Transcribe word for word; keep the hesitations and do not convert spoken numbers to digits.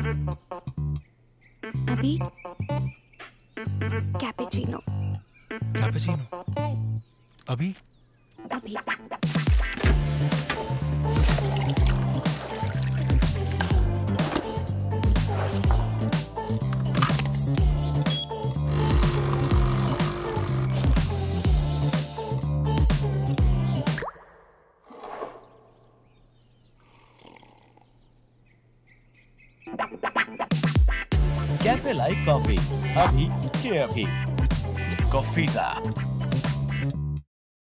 अभी cappuccino. Cappuccino अभी अभी कैफे लाइक कॉफी अभी के अभी कॉफीज़ा।